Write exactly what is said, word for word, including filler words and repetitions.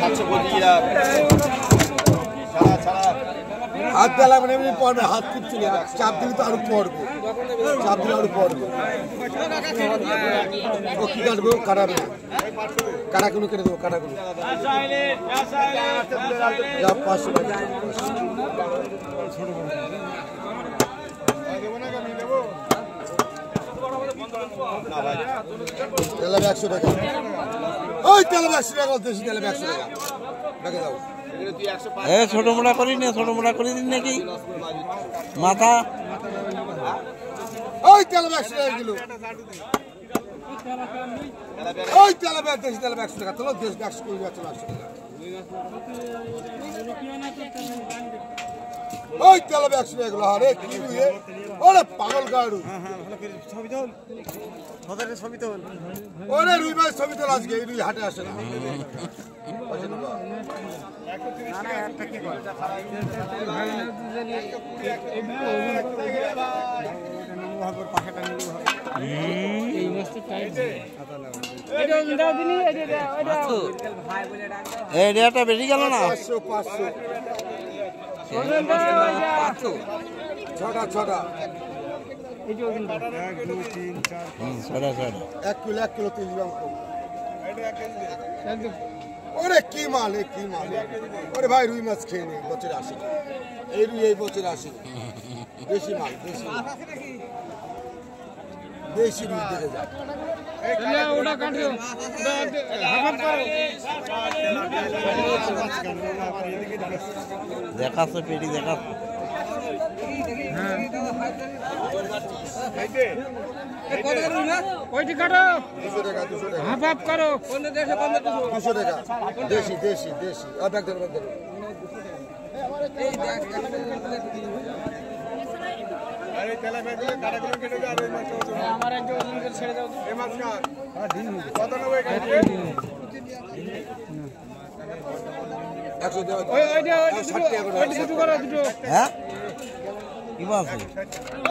সাতশো পঁচিশ ছাড়া ছাড়া হাত দেলা মানে এমনি পড়বে, হাত টিপছি না, চাপ দিলে তো আরো পড়বে, চাপ দিলে আরো পড়বে। ও কি কাটবো? কাটাবে, কাটাগুলো কেটে দেবো, কাটাগুলো যা পাঁচশো টাকা। তেলাবে একশো টাকা, ওই তেলাবে একশো টাকা, দেশি তেলাবে একশো টাকা দেখে দাও। ছোট মোটা করি না, ছোট মোটা করে দিন নাকি মাথা। ওই তেলাবে একশো টাকা কিলো, ওই তেলাবে দেশি তেলাবে একশো টাকা, তোলো দেশ একশো করে যাচ্ছে একশো টাকা। ওই তেলাবে একশো টাকা গুলো, আরে কি রুই, ওরে পাগল গাড়ু, ওরে রুই মাছ ছবি তোল, আজকে এই রুই হাটে আসে না। এটা বেশি গেল না, পাঁচশো পাঁচশো ছটা ছটা এক কিলো এক কিলো তিরিশ গ্রাম। ওরে কি মাল, এ কি মাল, ওরে ভাই রুই মাছ খেয়ে নেই, বছরে আসে এই রুই, এই বছরে আসে দেশি মাল, দেশি মাল, দেশি রুই দেখে যায়। দেখাচ্ছে পেটি দেখাচ্ছে, দুশো টাকা দুশো টাকা দুশো টাকা দেশি দেশি দেশি। ব্যাগ ধরো, ব্যাগ ধরো। একশো দেওয়া, ষাট টাকা করে। হ্যাঁ কি বলছে?